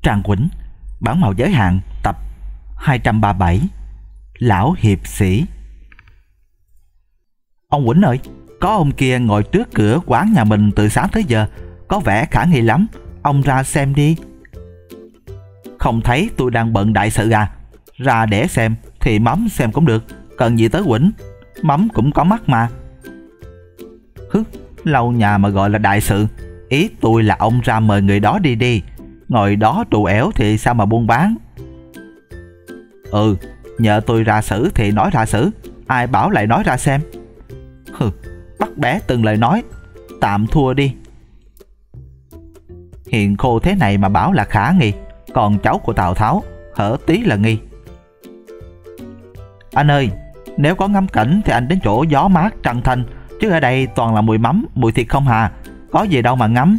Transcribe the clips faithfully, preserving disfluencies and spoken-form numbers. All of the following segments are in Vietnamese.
Trang Quỳnh, bản màu giới hạn, tập hai trăm ba mươi bảy. Lão hiệp sĩ. Ông Quỳnh ơi, có ông kia ngồi trước cửa quán nhà mình từ sáng tới giờ, có vẻ khả nghi lắm, ông ra xem đi. Không thấy tôi đang bận đại sự à? Ra để xem thì Mắm xem cũng được, cần gì tới Quỳnh, Mắm cũng có mắt mà. Hứ, lâu nhà mà gọi là đại sự. Ý tôi là ông ra mời người đó đi đi, ngồi đó trù ẻo thì sao mà buôn bán. Ừ, nhờ tôi ra xử thì nói ra xử, ai bảo lại nói ra xem. Hừ, bắt bé từng lời nói, tạm thua đi. Hiền khô thế này mà bảo là khả nghi, còn cháu của Tào Tháo hở tí là nghi. Anh ơi, nếu có ngắm cảnh thì anh đến chỗ gió mát trăng thanh, chứ ở đây toàn là mùi mắm, mùi thịt không hà, có gì đâu mà ngắm.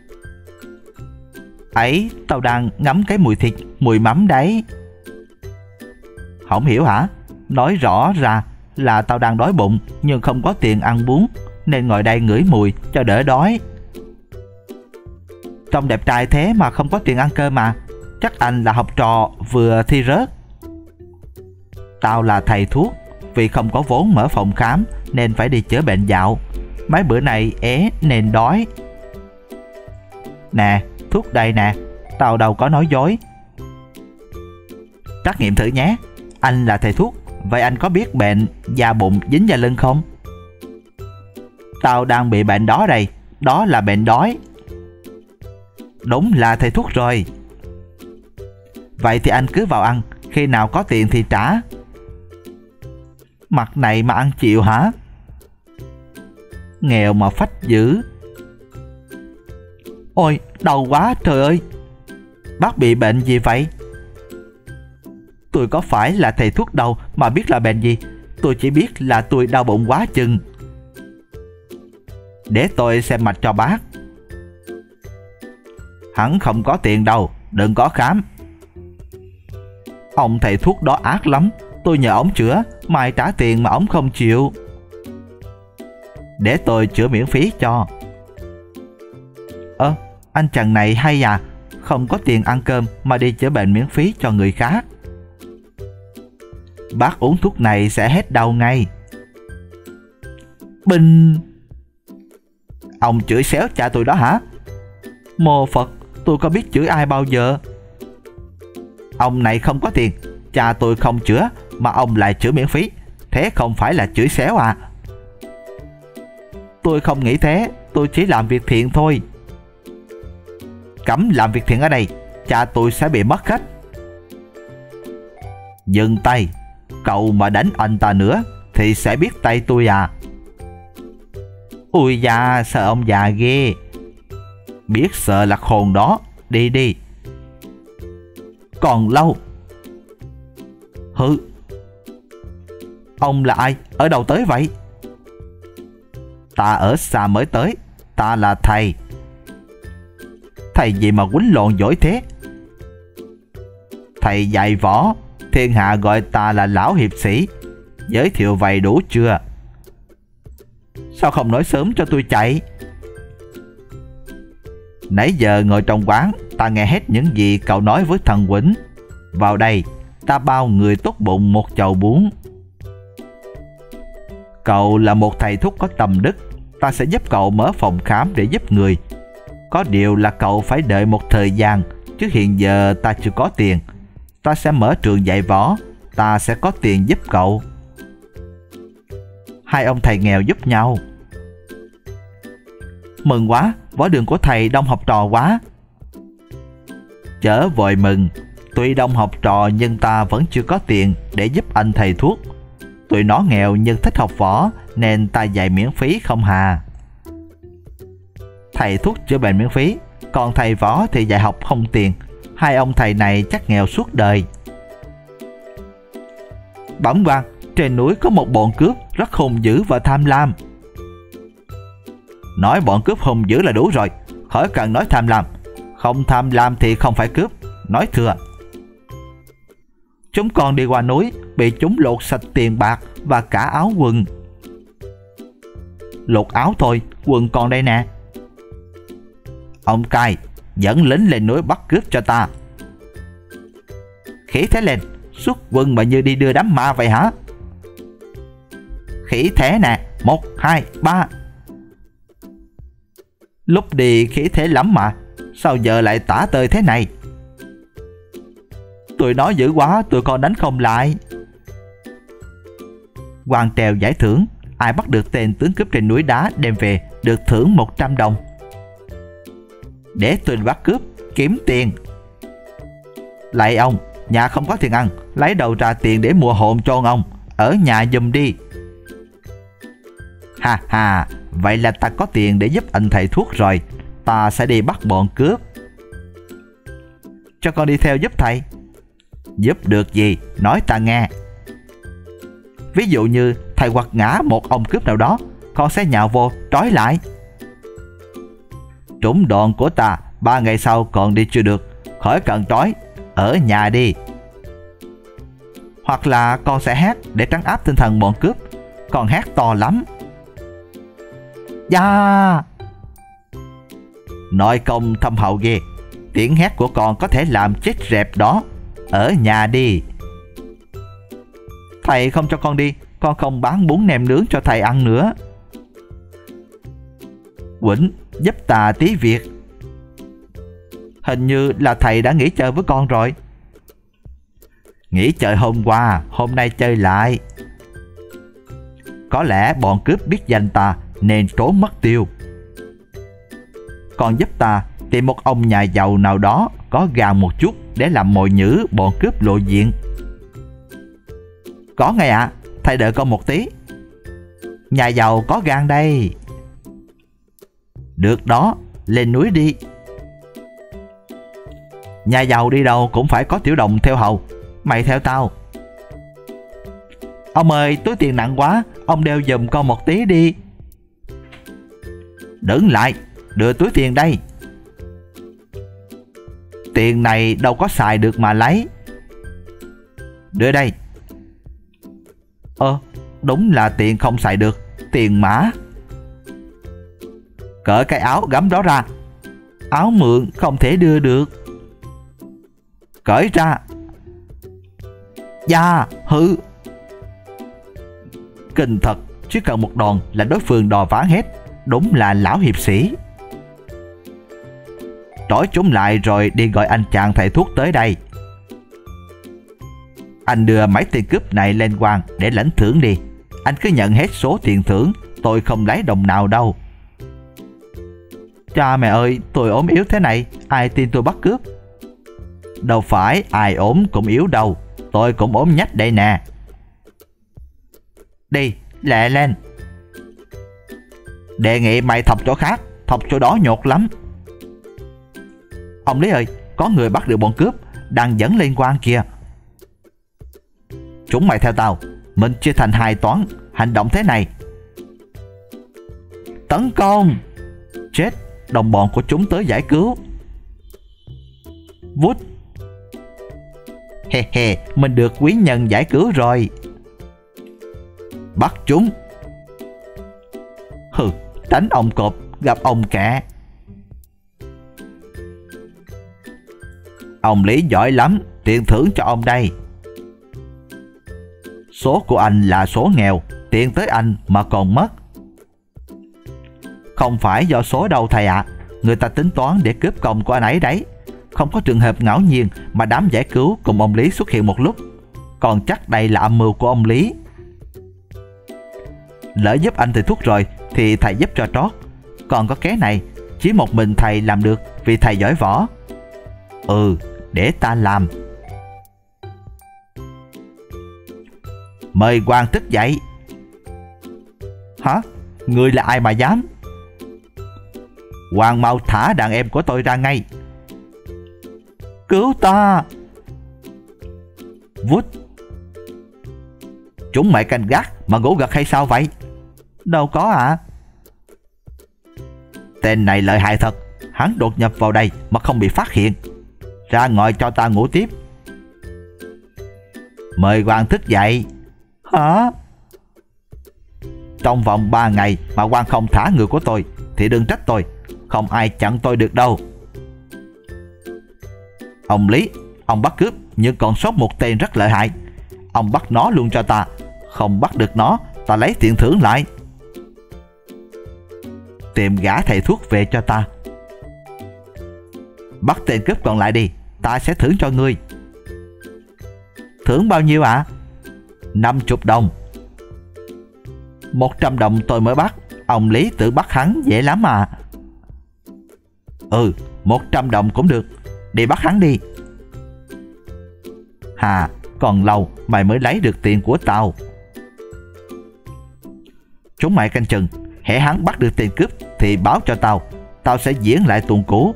Ấy, tao đang ngắm cái mùi thịt, mùi mắm đấy. Không hiểu hả? Nói rõ ra là tao đang đói bụng nhưng không có tiền ăn bún, nên ngồi đây ngửi mùi cho đỡ đói. Trông đẹp trai thế mà không có tiền ăn cơm mà, chắc anh là học trò vừa thi rớt. Tao là thầy thuốc, vì không có vốn mở phòng khám nên phải đi chữa bệnh dạo. Mấy bữa này ế nên đói. Nè, thuốc đây nè, tao đâu có nói dối. Trắc nghiệm thử nhé. Anh là thầy thuốc, vậy anh có biết bệnh da bụng dính da lưng không? Tao đang bị bệnh đó đây, đó là bệnh đói. Đúng là thầy thuốc rồi. Vậy thì anh cứ vào ăn, khi nào có tiền thì trả. Mặt này mà ăn chịu hả? Nghèo mà phách dữ. Ôi, đau quá trời ơi. Bác bị bệnh gì vậy? Tôi có phải là thầy thuốc đâu mà biết là bệnh gì. Tôi chỉ biết là tôi đau bụng quá chừng. Để tôi xem mạch cho bác. Hắn không có tiền đâu, đừng có khám. Ông thầy thuốc đó ác lắm, tôi nhờ ổng chữa, mai trả tiền mà ổng không chịu. Để tôi chữa miễn phí cho. Ơ, anh chàng này hay à, không có tiền ăn cơm mà đi chữa bệnh miễn phí cho người khác. Bác uống thuốc này sẽ hết đau ngay. Bình. Ông chửi xéo cha tôi đó hả? Mô Phật, tôi có biết chửi ai bao giờ. Ông này không có tiền, cha tôi không chữa mà ông lại chữa miễn phí, thế không phải là chửi xéo à? Tôi không nghĩ thế, tôi chỉ làm việc thiện thôi. Cấm làm việc thiện ở đây, cha tôi sẽ bị mất khách. Dừng tay, cậu mà đánh anh ta nữa thì sẽ biết tay tôi à. Ui da, sợ ông già ghê. Biết sợ là khôn đó, đi đi. Còn lâu. Hừ. Ông là ai, ở đâu tới vậy? Ta ở xa mới tới, ta là thầy. Thầy gì mà quýnh lộn giỏi thế? Thầy dạy võ, thiên hạ gọi ta là lão hiệp sĩ. Giới thiệu vậy đủ chưa? Sao không nói sớm cho tôi chạy? Nãy giờ ngồi trong quán, ta nghe hết những gì cậu nói với thằng Quỳnh. Vào đây, ta bao người tốt bụng một chầu bún. Cậu là một thầy thuốc có tầm đức, ta sẽ giúp cậu mở phòng khám để giúp người. Có điều là cậu phải đợi một thời gian, chứ hiện giờ ta chưa có tiền. Ta sẽ mở trường dạy võ, ta sẽ có tiền giúp cậu. Hai ông thầy nghèo giúp nhau. Mừng quá, võ đường của thầy đông học trò quá. Chớ vội mừng, tuy đông học trò nhưng ta vẫn chưa có tiền để giúp anh thầy thuốc. Tụi nó nghèo nhưng thích học võ nên ta dạy miễn phí không hà. Thầy thuốc chữa bệnh miễn phí, còn thầy võ thì dạy học không tiền. Hai ông thầy này chắc nghèo suốt đời. Bẩm quan, trên núi có một bọn cướp rất hung dữ và tham lam. Nói bọn cướp hung dữ là đủ rồi, khỏi cần nói tham lam. Không tham lam thì không phải cướp, nói thừa. Chúng con đi qua núi, bị chúng lột sạch tiền bạc và cả áo quần. Lột áo thôi, quần còn đây nè. Ông cai, dẫn lính lên núi bắt cướp cho ta, Khỉ thế lên, xuất quân mà như đi đưa đám ma vậy hả? Khỉ thế nè, một, hai, ba. Lúc đi khỉ thế lắm mà, sao giờ lại tả tơi thế này? Tụi nó dữ quá, tụi con đánh không lại. Quan treo giải thưởng, ai bắt được tên tướng cướp trên núi đá đem về được thưởng một trăm đồng. Để tôi bắt cướp, kiếm tiền. Lạy ông, nhà không có tiền ăn, lấy đầu ra tiền để mua hồn cho ông, ở nhà giùm đi. Ha ha, vậy là ta có tiền để giúp anh thầy thuốc rồi, ta sẽ đi bắt bọn cướp. Cho con đi theo giúp thầy. Giúp được gì, nói ta nghe. Ví dụ như thầy quật ngã một ông cướp nào đó, con sẽ nhào vô trói lại. Trúng đòn của ta, ba ngày sau còn đi chưa được, khỏi cần trói, ở nhà đi. Hoặc là con sẽ hát để trấn áp tinh thần bọn cướp. Con hát to lắm. Dạ. Nội công thâm hậu ghê. Tiếng hét của con có thể làm chết rẹp đó. Ở nhà đi. Thầy không cho con đi, con không bán bún nem nướng cho thầy ăn nữa. Quỳnh, giúp ta tí việc. Hình như là thầy đã nghỉ chơi với con rồi. Nghỉ chơi hôm qua, hôm nay chơi lại. Có lẽ bọn cướp biết danh ta nên trốn mất tiêu. Con giúp ta tìm một ông nhà giàu nào đó có gan một chút để làm mồi nhử bọn cướp lộ diện. Có ngay ạ, à, thầy đợi con một tí. Nhà giàu có gan đây. Được đó, lên núi đi. Nhà giàu đi đâu cũng phải có tiểu đồng theo hầu. Mày theo tao. Ông ơi, túi tiền nặng quá, ông đeo giùm con một tí đi. Đứng lại, đưa túi tiền đây. Tiền này đâu có xài được mà lấy. Đưa đây. Ơ, đúng là tiền không xài được, tiền mã. Cởi cái áo gấm đó ra. Áo mượn không thể đưa được. Cởi ra. Dạ, hư. Kinh thật, chỉ cần một đòn là đối phương đò ván hết. Đúng là lão hiệp sĩ. Trói chúng lại rồi đi gọi anh chàng thầy thuốc tới đây. Anh đưa mấy tiền cướp này lên quan để lãnh thưởng đi. Anh cứ nhận hết số tiền thưởng, tôi không lấy đồng nào đâu. Cha mẹ ơi, tôi ốm yếu thế này, ai tin tôi bắt cướp? Đâu phải ai ốm cũng yếu đâu, tôi cũng ốm nhách đây nè. Đi, lẹ lên. Đề nghị mày thọc chỗ khác, thọc chỗ đó nhột lắm. Ông Lý ơi, có người bắt được bọn cướp, đang dẫn lên quan kìa. Chúng mày theo tao, mình chia thành hai toán, hành động thế này. Tấn công. Chết, đồng bọn của chúng tới giải cứu. Vút. He he, mình được quý nhân giải cứu rồi. Bắt chúng. Hừ, đánh ông cọp gặp ông kẹ. Ông Lý giỏi lắm, tiền thưởng cho ông đây. Số của anh là số nghèo, tiền tới anh mà còn mất. Không phải do số đâu thầy ạ, à. Người ta tính toán để cướp công của anh ấy đấy. Không có trường hợp ngẫu nhiên mà đám giải cứu cùng ông Lý xuất hiện một lúc. Còn chắc đây là âm mưu của ông Lý. Lỡ giúp anh thầy thuốc rồi thì thầy giúp cho trót. Còn có kế này, chỉ một mình thầy làm được vì thầy giỏi võ. Ừ, để ta làm. Mời quan thức dậy. Hả? Người là ai mà dám? Hoàng mau thả đàn em của tôi ra ngay. Cứu ta. Vút. Chúng mày canh gác mà ngủ gật hay sao vậy? Đâu có ạ. À? Tên này lợi hại thật. Hắn đột nhập vào đây mà không bị phát hiện. Ra ngoài cho ta ngủ tiếp. Mời quan thức dậy. Hả? Trong vòng ba ngày mà quan không thả người của tôi thì đừng trách tôi. Không ai chặn tôi được đâu. Ông Lý, ông bắt cướp nhưng còn sót một tên rất lợi hại. Ông bắt nó luôn cho ta. Không bắt được nó, ta lấy tiền thưởng lại. Tìm gã thầy thuốc về cho ta. Bắt tên cướp còn lại đi, ta sẽ thưởng cho ngươi. Thưởng bao nhiêu ạ? À? Năm chục đồng. Một trăm đồng tôi mới bắt. Ông Lý tự bắt hắn dễ lắm à. Ừ, một trăm đồng cũng được. Đi bắt hắn đi. Hà, còn lâu mày mới lấy được tiền của tao. Chúng mày canh chừng, hễ hắn bắt được tên cướp thì báo cho tao. Tao sẽ diễn lại tuồng cũ.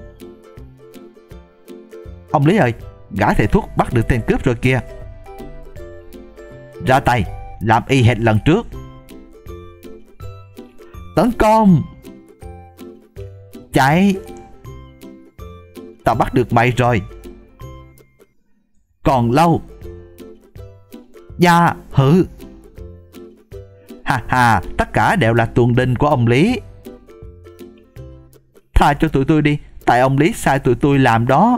Ông Lý ơi, gã thầy thuốc bắt được tên cướp rồi kìa. Ra tay, làm y hệt lần trước. Tấn công. Chạy. Tao bắt được mày rồi. Còn lâu. Dạ, hử. Ha ha, tất cả đều là tuồng đinh của ông Lý. Tha cho tụi tôi đi, tại ông Lý sai tụi tôi làm đó.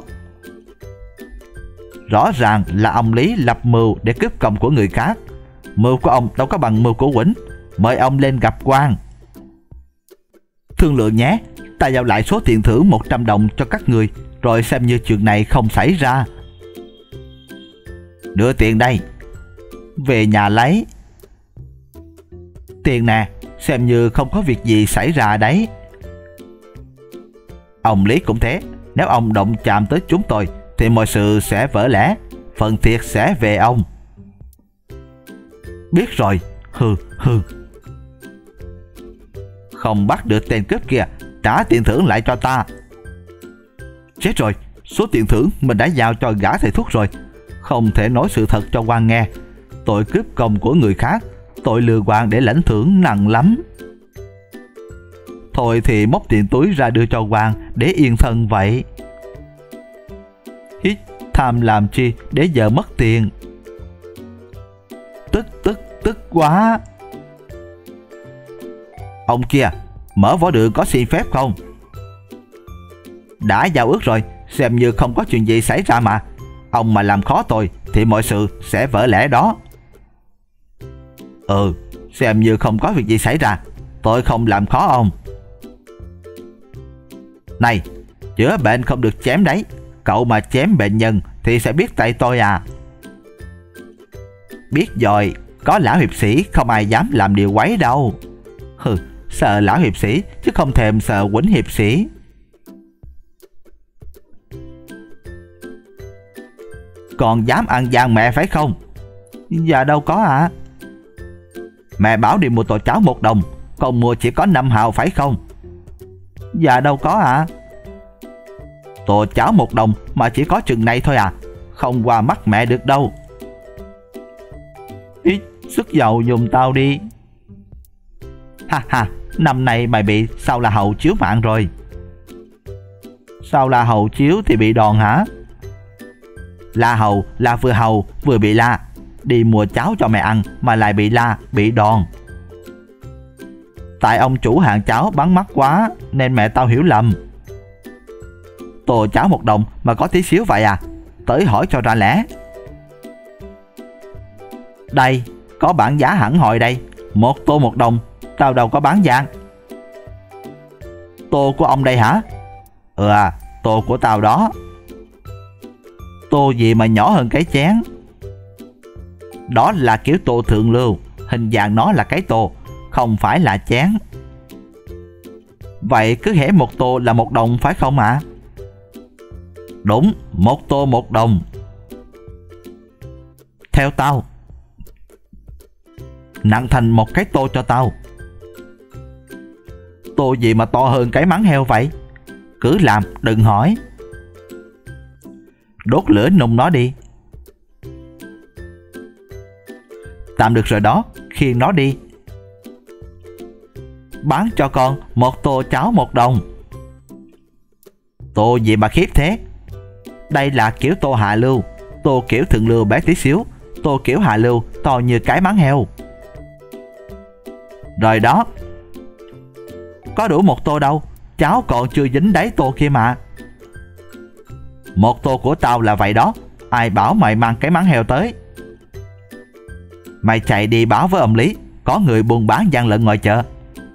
Rõ ràng là ông Lý lập mưu để cướp công của người khác. Mưu của ông đâu có bằng mưu của Quỳnh. Mời ông lên gặp quan. Thương lượng nhé, ta giao lại số tiền thưởng một trăm đồng cho các người, rồi xem như chuyện này không xảy ra. Đưa tiền đây. Về nhà lấy. Tiền nè, xem như không có việc gì xảy ra đấy. Ông Lý cũng thế. Nếu ông động chạm tới chúng tôi thì mọi sự sẽ vỡ lẽ. Phần thiệt sẽ về ông. Biết rồi. Hừ hừ. Không bắt được tên cướp kia, trả tiền thưởng lại cho ta. Chết rồi, số tiền thưởng mình đã giao cho gã thầy thuốc rồi. Không thể nói sự thật cho quan nghe. Tội cướp công của người khác, tội lừa quan để lãnh thưởng nặng lắm. Thôi thì móc tiền túi ra đưa cho quan để yên thân vậy. Hít, tham làm chi để giờ mất tiền. Tức tức tức quá. Ông kia, mở võ đường có xin phép không? Đã giao ước rồi, xem như không có chuyện gì xảy ra mà. Ông mà làm khó tôi thì mọi sự sẽ vỡ lẽ đó. Ừ, xem như không có việc gì xảy ra. Tôi không làm khó ông. Này, chữa bệnh không được chém đấy. Cậu mà chém bệnh nhân thì sẽ biết tay tôi à. Biết rồi, có lão hiệp sĩ không ai dám làm điều quấy đâu. Hừ, sợ lão hiệp sĩ chứ không thèm sợ Quỳnh hiệp sĩ. Còn dám ăn gian mẹ phải không? Dạ đâu có ạ. À? Mẹ bảo đi mua tô cháo một đồng, còn mua chỉ có năm hào phải không? Dạ đâu có ạ. À? Tô cháo một đồng mà chỉ có chừng này thôi à? Không qua mắt mẹ được đâu. Ít sức giàu dùng tao đi. Ha ha, năm nay mày bị sao là hậu chiếu mạng rồi. Sao là hậu chiếu thì bị đòn hả? La hầu là vừa hầu vừa bị la. Đi mua cháo cho mẹ ăn mà lại bị la, bị đòn. Tại ông chủ hàng cháo bắn mắt quá nên mẹ tao hiểu lầm. Tô cháo một đồng mà có tí xíu vậy à? Tới hỏi cho ra lẽ. Đây, có bảng giá hẳn hoi đây. Một tô một đồng, tao đâu có bán gian. Tô của ông đây hả? Ừ à, tô của tao đó. Tô gì mà nhỏ hơn cái chén? Đó là kiểu tô thượng lưu. Hình dạng nó là cái tô, không phải là chén. Vậy cứ hễ một tô là một đồng phải không ạ? À? Đúng, một tô một đồng. Theo tao. Nặng thành một cái tô cho tao. Tô gì mà to hơn cái mắng heo vậy? Cứ làm, đừng hỏi. Đốt lửa nung nó đi. Tạm được rồi đó, khiêng nó đi. Bán cho con một tô cháo một đồng. Tô gì mà khiếp thế? Đây là kiểu tô hạ lưu. Tô kiểu thượng lưu bé tí xíu. Tô kiểu hạ lưu to như cái mắng heo. Rồi đó. Có đủ một tô đâu, cháo còn chưa dính đáy tô kia mà. Một tô của tao là vậy đó. Ai bảo mày mang cái máng heo tới? Mày chạy đi báo với ông Lý, có người buôn bán gian lận ngoài chợ.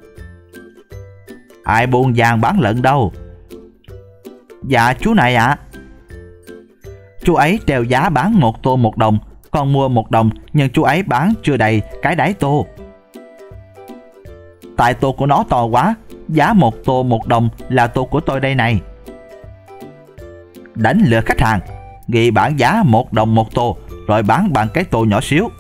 Ai buôn gian bán lận đâu? Dạ chú này ạ. À. Chú ấy treo giá bán một tô một đồng, con mua một đồng, nhưng chú ấy bán chưa đầy cái đáy tô. Tại tô của nó to quá, giá một tô một đồng là tô của tôi đây này. Đánh lừa khách hàng, ghi bán giá một đồng một tô, rồi bán bằng cái tô nhỏ xíu.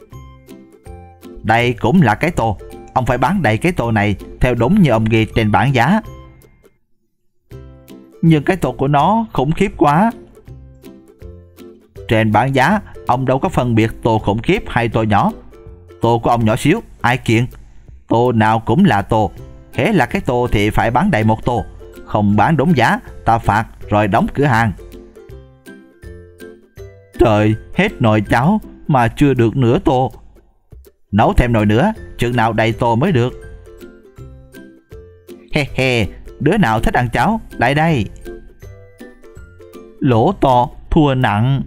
Đây cũng là cái tô, ông phải bán đầy cái tô này theo đúng như ông ghi trên bảng giá. Nhưng cái tô của nó khủng khiếp quá. Trên bảng giá, ông đâu có phân biệt tô khủng khiếp hay tô nhỏ. Tô của ông nhỏ xíu, ai kiện? Tô nào cũng là tô. Hễ là cái tô thì phải bán đầy một tô. Không bán đúng giá, ta phạt rồi đóng cửa hàng. Trời, hết nồi cháo mà chưa được nửa tô. Nấu thêm nồi nữa, chừng nào đầy tô mới được. He he, đứa nào thích ăn cháo, lại đây. Lỗ to, thua nặng.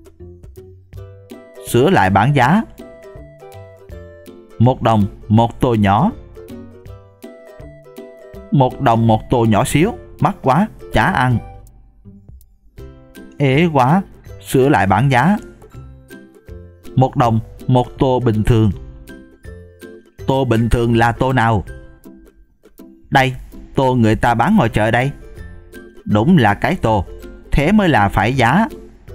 Sửa lại bảng giá. Một đồng một tô nhỏ. Một đồng một tô nhỏ xíu, mắc quá, chả ăn. Ế quá, sửa lại bảng giá. Một đồng một tô bình thường. Tô bình thường là tô nào? Đây, tô người ta bán ngoài chợ đây. Đúng là cái tô, thế mới là phải giá.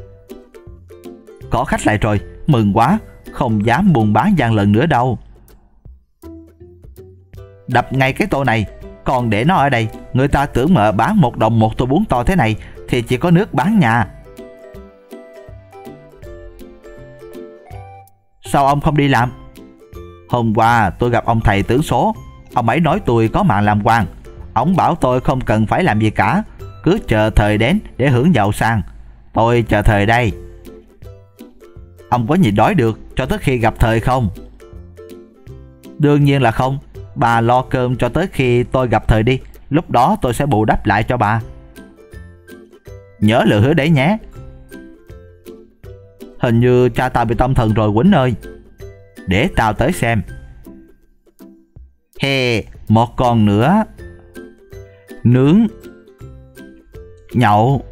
Có khách lại rồi, mừng quá, không dám buôn bán gian lận nữa đâu. Đập ngay cái tô này, còn để nó ở đây, người ta tưởng mợ bán một đồng một tô bún to thế này thì chỉ có nước bán nhà. Sao ông không đi làm? Hôm qua tôi gặp ông thầy tướng số. Ông ấy nói tôi có mạng làm quan. Ông bảo tôi không cần phải làm gì cả, cứ chờ thời đến để hưởng giàu sang. Tôi chờ thời đây. Ông có nhịn đói được cho tới khi gặp thời không? Đương nhiên là không. Bà lo cơm cho tới khi tôi gặp thời đi. Lúc đó tôi sẽ bù đắp lại cho bà. Nhớ lời hứa đấy nhé. Hình như cha tao bị tâm thần rồi Quýnh ơi. Để tao tới xem. Hè, một con nữa. Nướng. Nhậu.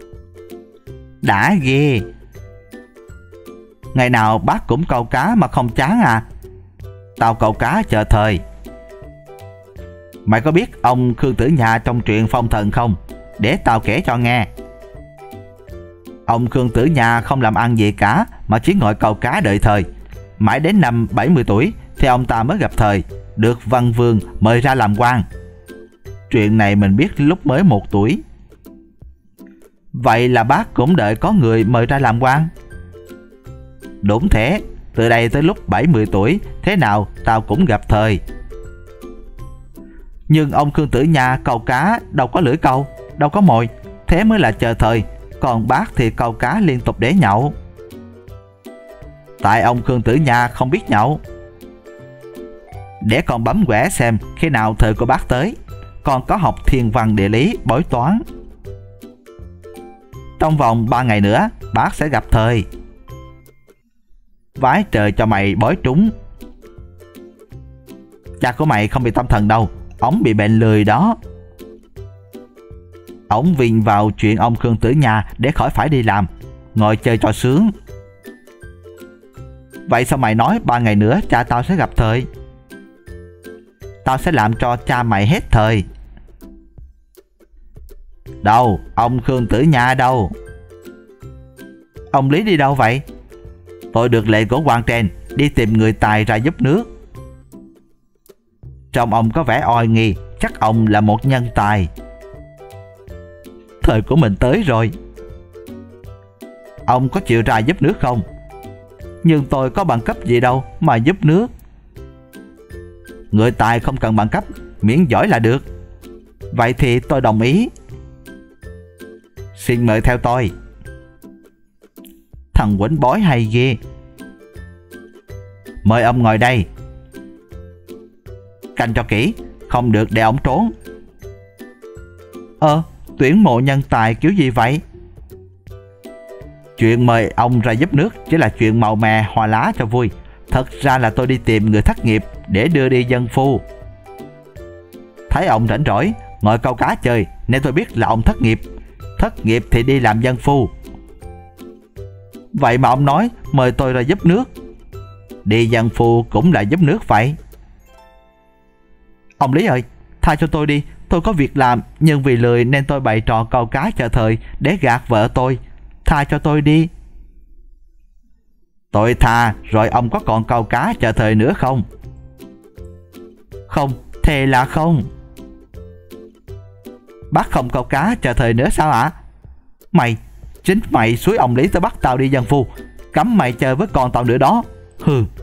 Đã ghê. Ngày nào bác cũng câu cá mà không chán à? Tao câu cá chờ thời. Mày có biết ông Khương Tử Nha trong truyện Phong Thần không? Để tao kể cho nghe. Ông Khương Tử Nha không làm ăn gì cả mà chỉ ngồi câu cá đợi thời. Mãi đến năm bảy mươi tuổi thì ông ta mới gặp thời, được Văn Vương mời ra làm quan. Chuyện này mình biết lúc mới một tuổi. Vậy là bác cũng đợi có người mời ra làm quan? Đúng thế, từ đây tới lúc bảy mươi tuổi, thế nào tao cũng gặp thời. Nhưng ông Khương Tử Nha câu cá đâu có lưỡi câu, đâu có mồi, thế mới là chờ thời. Còn bác thì câu cá liên tục để nhậu. Tại ông Khương Tử Nha không biết nhậu. Để con bấm quẻ xem khi nào thời của bác tới. Con có học thiên văn địa lý bói toán. Trong vòng ba ngày nữa bác sẽ gặp thời. Vái trời cho mày bói trúng. Cha của mày không bị tâm thần đâu, ổng bị bệnh lười đó. Ổng vin vào chuyện ông Khương Tử Nha để khỏi phải đi làm, ngồi chơi cho sướng. Vậy sao mày nói ba ngày nữa cha tao sẽ gặp thời? Tao sẽ làm cho cha mày hết thời. Đâu, ông Khương Tử Nha đâu? Ông Lý đi đâu vậy? Tôi được lệnh của quan trên đi tìm người tài ra giúp nước. Trông ông có vẻ oai nghi, chắc ông là một nhân tài. Thời của mình tới rồi. Ông có chịu ra giúp nước không? Nhưng tôi có bằng cấp gì đâu mà giúp nước. Người tài không cần bằng cấp, miễn giỏi là được. Vậy thì tôi đồng ý. Xin mời theo tôi. Thằng Quýnh bói hay ghê. Mời ông ngồi đây. Canh cho kỹ, không được để ổng trốn. Ờ, tuyển mộ nhân tài kiểu gì vậy? Chuyện mời ông ra giúp nước chỉ là chuyện màu mè hoa lá cho vui. Thật ra là tôi đi tìm người thất nghiệp để đưa đi dân phu. Thấy ông rảnh rỗi ngồi câu cá chơi nên tôi biết là ông thất nghiệp. Thất nghiệp thì đi làm dân phu. Vậy mà ông nói mời tôi ra giúp nước. Đi dân phu cũng là giúp nước vậy. Ông Lý ơi, tha cho tôi đi. Tôi có việc làm nhưng vì lười nên tôi bày trò câu cá chờ thời để gạt vợ tôi. Tha cho tôi đi. Tôi tha rồi ông có còn câu cá chờ thời nữa không? Không, thề là không. Bác không câu cá chờ thời nữa sao ạ? Mày, chính mày xúi ông Lý tới bắt tao đi dân phu. Cấm mày chơi với con tao nữa đó. Hừ.